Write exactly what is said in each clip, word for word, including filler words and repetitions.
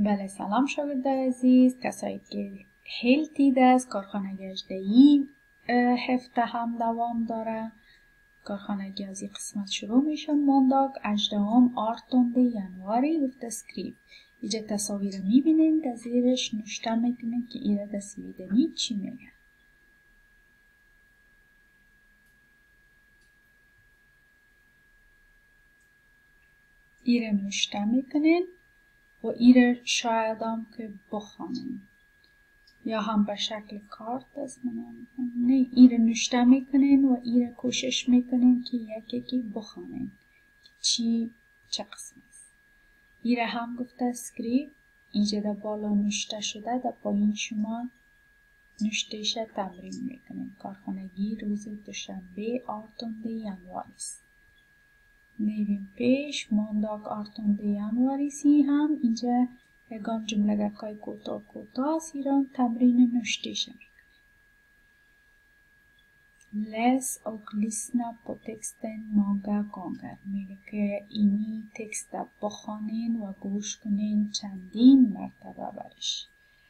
بله سلام شاگردای عزیز، کسایی که هلتید از کارخانه اجدهی هفته هم دوام داره. کارخانگی از این قسمت شروع میشه. مونداگ اجدهم آرتونده ینواری گفته سکریپ. اینجا تصاویر میبینین، در زیرش نوشته میکنین که ایره در سویدنی چی میگه. ایره نوشته میکنین و ایره شاید هم که بخوانین یا هم به شکل کارت از من نه، ایره نوشته میکنین و ایره کوشش میکنین که یکی یکی بخوانین چی چه قسم است. ایره هم گفته سکریپ. اینجا در بالا نوشته شده، در پایین شما نوشتهش تمرین میکنین. کارخانگی روز دوشنبه آرتونده ینواری است. میریم پیش. مونداگ آرتونده ینواری سی هم اینجا یگان جمله که کوتاه کوتاه ایران تمرین نوشتهش میکنین. Läs och lyssna på texten många gånger. میگه که اینی تکست بخوانین و گوش کنین چندین مرتبه برش.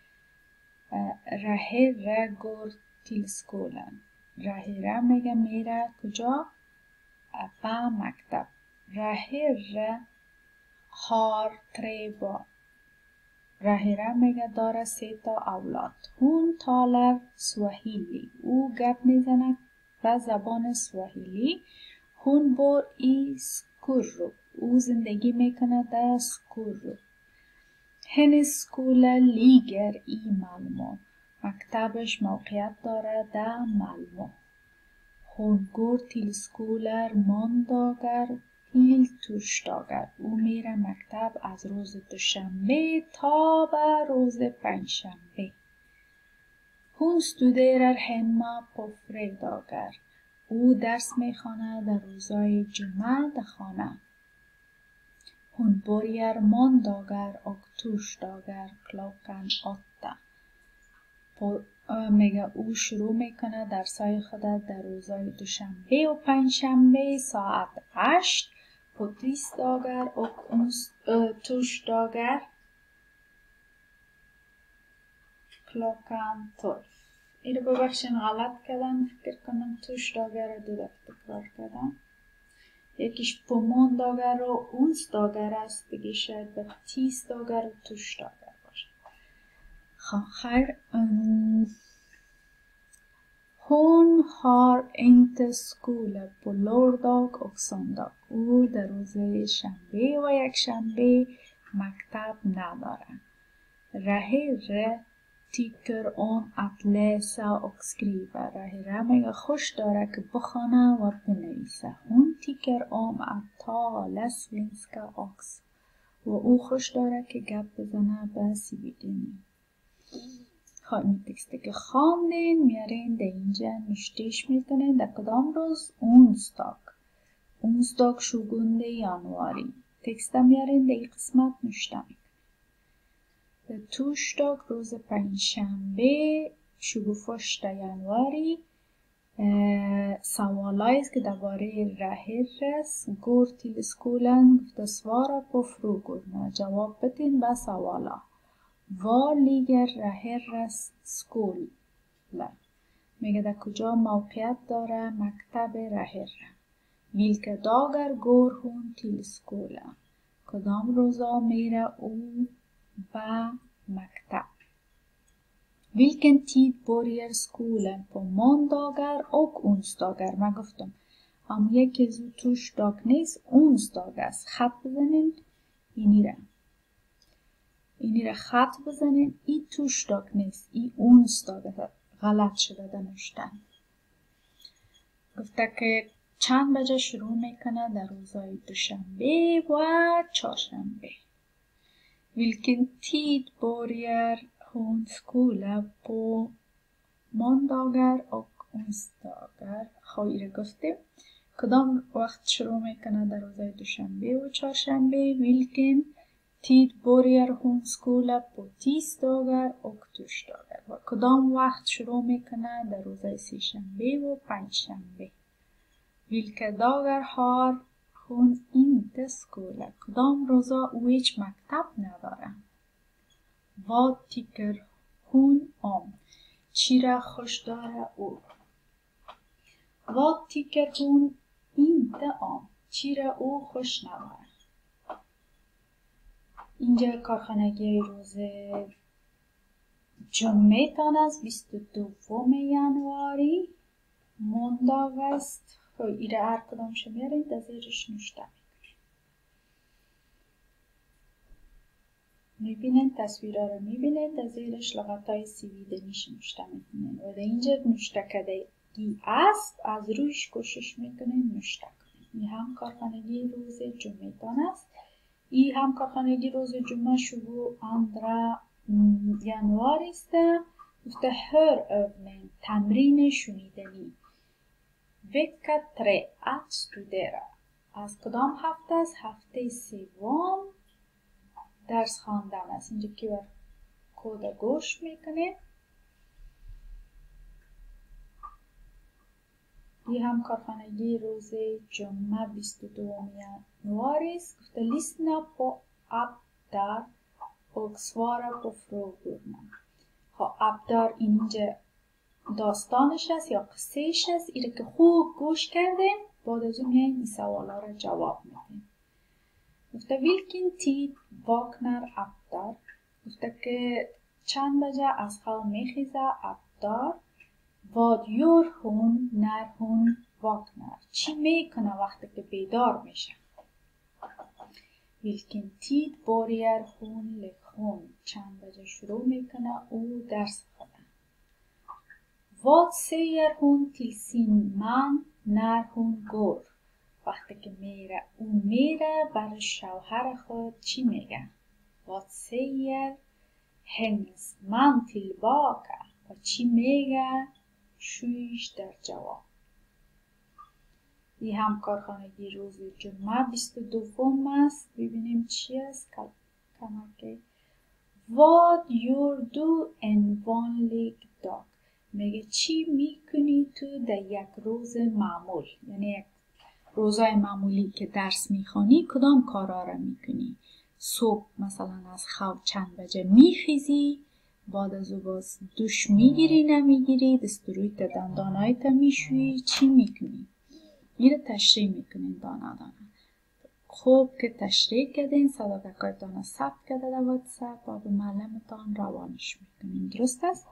Rahira går till skolan. Rahira میگه میره کجا؟ به مکتب. Rahira har tre barn. Rahira میگه داره سه تا اولاد. Hon talar swahili. او گپ میزنه به زبان سواحیلی. Hon bor i Skurup. او زندگی میکنه در سکوروپ. Hennes skola ligger i Malmö. مکتبش موقعیت داره در مالمو. Hon går till skolan måndagar till torsdagar. او میره مکتب از روز دوشنبه تا به روز پنجشنبه. Hon studerar hemma på fredagar. او درس میخونه در روزهای جمعه در خانه. Hon börjar måndagar och torsdagar klockan åtta. میگه او شروع میکنه درسای خود در روزهای دوشنبه و پنجشنبه ساعت هشت. På tisdagar och torsdagar klockan tolv. اینو ببخشین غلط کردم، فکر کنم torsdagar رو دو دفعه تکرار کردم. یکیش på måndagar و onsdagar است، دیگه شاید به tisdagar و torsdagar باشه. خب خیر. Hon har inte skola på lördag och söndag. او در روز شنبه و یک شنبه مکتب نداره. Rahira tycker om att läsa och skriva. Rahira میگه خوش داره که بخونه و بنویسه. Hon tycker om att tala svenska också. و او خوش داره که گپ بزنه به سویدنی. خب این تکسته که خواندین میارین در اینجا نوشتهش میکنین. در کدام روز؟ اونستاگ. اونستاگ شگونده ینواری. تکسته میارین در این قسمت نوشته میکنین. در توشتاگ روز پنجشنبه شگوفشت ینواری. سوالایست که درباره Rahiras går till skolan. گفته svara på frågorna. جواب بدین به سوالا. Var ligger Rahiras skola? میگه در کجا موقعیت داره مکتب Rahira. Vilka dagar går hon till skolan? کدام روزا میره او به مکتب. Vilken tid börjar skolan på måndagar och onsdagar? من گفتم هم یکی زو torsdag نیست، onsdag است. خط بزنین اینی را اینی را خط بزنین. ای torsdag نیست، ای onsdag غلط شده در نوشتن. گفته که چند بجه شروع میکنه در روزهای دوشنبه و چهارشنبه. Vilken tid börjar hon skola på måndagar och onsdagar? خواهی را گفتیم کدام وقت شروع میکنه در روزهای دوشنبه و چهارشنبه. Vilken tid börjar hon skola på tisdagar och torsdagar? و کدام وقت شروع میکنه در روزهای سه‌شنبه و پنجشنبه. Vilka dagar har hon inte skola? کدام روزا او هیچ مکتب نداره. Vad tycker hon om? چی را خوش داره او؟ Vad tycker hon inte om? چی را او خوش نداره؟ اینجا کارخانگی روز جمعه تان است بیست و دوم ینواری مونداگ است. خب ایره هر کدامش میارین در زیرش نوشته میبینین، تصویرها رو میبینین، در زیرش لغت های سویده میش نوشته میکنین و در اینجا نوشته کدگی است، از رویش کوشش میکنین نوشته کنین. این هم کارخانگی روز جمعه تان است. این هم کارخانگی روز جمعه شو اندرا januari است. گفته hörövning تمرین شنیدنی. vecka tre att studera. از کدام هفته است؟ هفته سوم درس خواندن است. اینجا که بر کد گوش میکنه. این هم کارخانگی روز جمعه بیست و دوم januari است. گفته lyssna på Abdar och svara på frågorna. خب ابدار اینجا داستانش است یا قصهش است. ایره که خوب گوش کردیم بعد از اون میایین این سوالا را جواب میدیم. گفته vilken tid vaknar Abdar. گفته که چند بجه از خواب میخیزه ابدار. vad gör hon när hon vaknar. چی میکنه وقتی که بیدار میشه. vilken tid börjar hon lektion. چند بجه شروع میکنه او درس خوندن. vad säger hon till sin man när hon går. وقتی که میره او میره برای شوهر خود چی میگه. vad säger hennes man tillbaka. و چی میگه شویش در جواب. این هم کارخانگی روز جمعه بیست و دوم است. ببینیم چی است. کمکه vad gör du en vanlig dag. میگه چی میکنی تو در یک روز معمول، یعنی یک روزای معمولی که درس میخوانی کدام کارا را میکنی. صبح مثلا از خواب چند بجه میخیزی، بعد از او باز دوش میگیری نمیگیری، دسترویت دندانایت میشویی، چی میکنی. این رو تشریح میکنین دانه دانه. خوب که تشریح کردین صداقتایتان رو ثبت کرده در واتساپ و به معلمتان روانش میکنین. درست است؟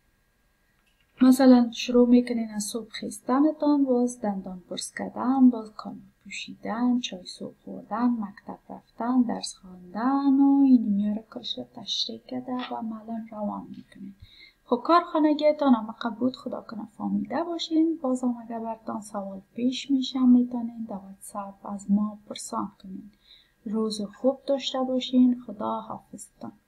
مثلا شروع میکنین از صبح خیستنتان، باز دندان برس کردن، باز کالم پوشیدن، چای صبح خوردن، مکتب رفتن، درس خواندن و این میاره کلش رو تشریح کرده و معلم روان میکنین. خب کارخانگیتان هم قبول خدا کنه فهمیده باشین. باز هم اگر برتان سوال پیش میشن میتونین در واتساپ از ما پرسان کنین. روز خوب داشته باشین. خدا حافظتان.